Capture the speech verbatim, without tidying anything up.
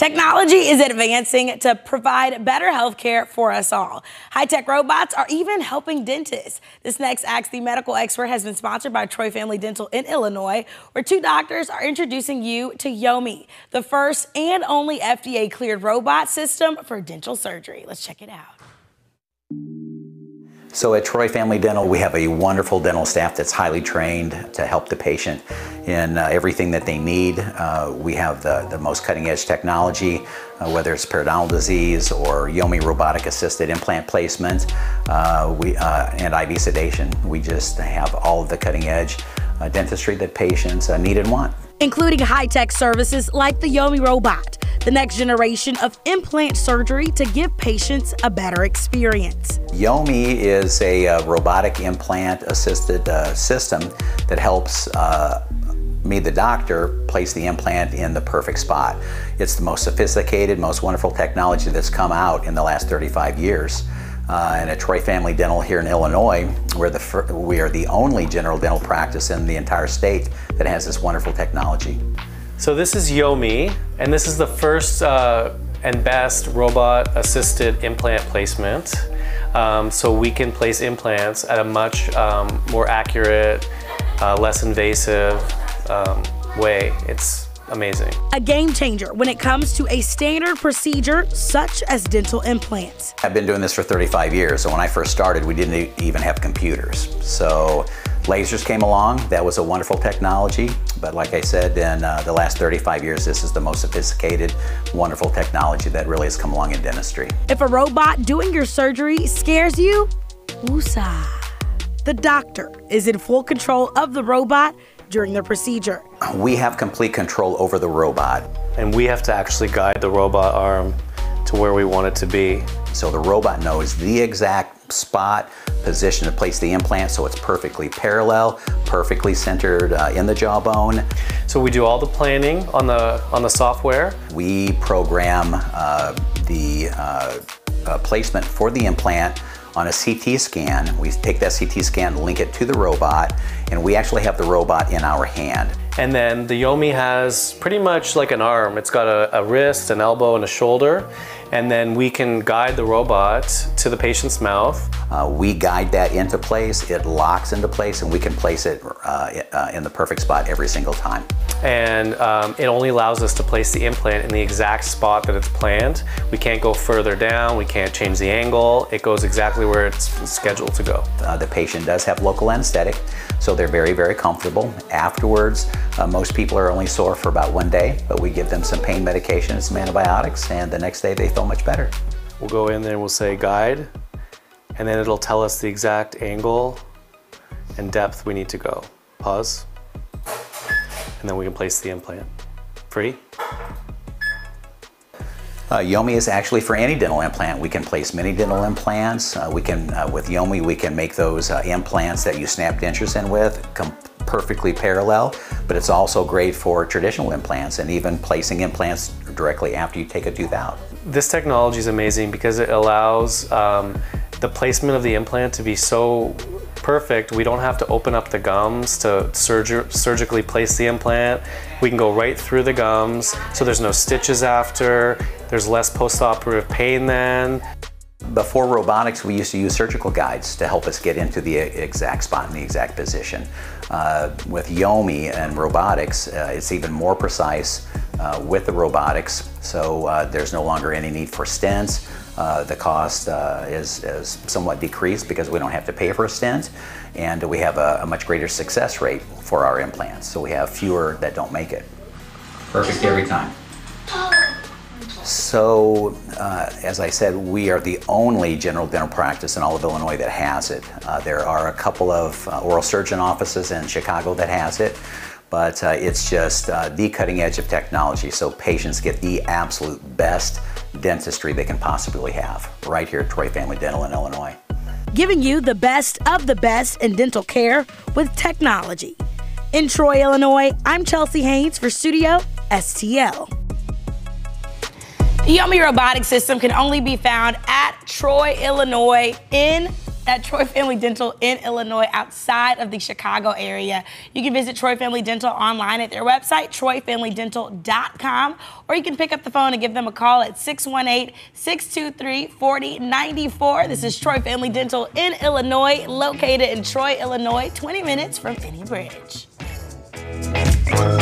Technology is advancing to provide better health care for us all. High-tech robots are even helping dentists. This next Ask the Medical Expert has been sponsored by Troy Family Dental in Illinois, where two doctors are introducing you to Yomi, the first and only F D A-cleared robot system for dental surgery. Let's check it out. So at Troy Family Dental, we have a wonderful dental staff that's highly trained to help the patient in uh, everything that they need. Uh, we have the, the most cutting edge technology, uh, whether it's periodontal disease or Yomi robotic assisted implant placement uh, we, uh, and I V sedation. We just have all of the cutting edge uh, dentistry that patients uh, need and want. Including high-tech services like the Yomi robot, the next generation of implant surgery to give patients a better experience. Yomi is a uh, robotic implant assisted uh, system that helps uh, me, the doctor, place the implant in the perfect spot. It's the most sophisticated, most wonderful technology that's come out in the last thirty-five years. Uh, and at Troy Family Dental here in Illinois, we're the, we are the only general dental practice in the entire state that has this wonderful technology. So this is Yomi, and this is the first uh, and best robot-assisted implant placement. Um, so we can place implants at a much um, more accurate, uh, less invasive um, way. It's amazing. A game changer when it comes to a standard procedure such as dental implants. I've been doing this for thirty-five years, so when I first started, we didn't even have computers. So lasers came along, that was a wonderful technology, but like I said, in uh, the last thirty-five years, this is the most sophisticated, wonderful technology that really has come along in dentistry. If a robot doing your surgery scares you, woosah. The doctor is in full control of the robot during the procedure. We have complete control over the robot. And we have to actually guide the robot arm to where we want it to be. So the robot knows the exact spot, position to place the implant so it's perfectly parallel, perfectly centered uh, in the jawbone. So we do all the planning on the, on the software. We program uh, the uh, uh, placement for the implant on a C T scan. We take that C T scan, link it to the robot, and we actually have the robot in our hand. And then the Yomi has pretty much like an arm. It's got a, a wrist, an elbow, and a shoulder. And then we can guide the robot to the patient's mouth. Uh, we guide that into place, it locks into place, and we can place it uh, uh, in the perfect spot every single time. And um, it only allows us to place the implant in the exact spot that it's planned. We can't go further down, we can't change the angle. It goes exactly where it's scheduled to go. Uh, the patient does have local anesthetic, so they're very, very comfortable. Afterwards, uh, most people are only sore for about one day, but we give them some pain medication and some antibiotics, and the next day they feel much better. We'll go in there and we'll say guide, and then it'll tell us the exact angle and depth we need to go. Pause, and then we can place the implant. Free. Uh, Yomi is actually for any dental implant. We can place many dental implants. Uh, we can, uh, with Yomi, we can make those uh, implants that you snap dentures in with come perfectly parallel, but it's also great for traditional implants and even placing implants directly after you take a tooth out. This technology is amazing because it allows um, the placement of the implant to be so perfect. We don't have to open up the gums to surg surgically place the implant. We can go right through the gums, so there's no stitches after, there's less post-operative pain then. Before robotics, we used to use surgical guides to help us get into the exact spot and the exact position. Uh, with Yomi and robotics, uh, it's even more precise uh, with the robotics, so uh, there's no longer any need for stents. Uh, the cost uh, is, is somewhat decreased because we don't have to pay for a stent, and we have a, a much greater success rate for our implants, so we have fewer that don't make it. Perfect every time. So, uh, as I said, we are the only general dental practice in all of Illinois that has it. Uh, there are a couple of uh, oral surgeon offices in Chicago that has it, but uh, it's just uh, the cutting edge of technology, so patients get the absolute best dentistry they can possibly have right here at Troy Family Dental in Illinois. Giving you the best of the best in dental care with technology. In Troy, Illinois, I'm Chelsea Haynes for Studio S T L. The Yomi robotic system can only be found at Troy, Illinois in at Troy Family Dental in Illinois, outside of the Chicago area. You can visit Troy Family Dental online at their website, troy family dental dot com, or you can pick up the phone and give them a call at six one eight, six two three, four zero nine four. This is Troy Family Dental in Illinois, located in Troy, Illinois, twenty minutes from any bridge.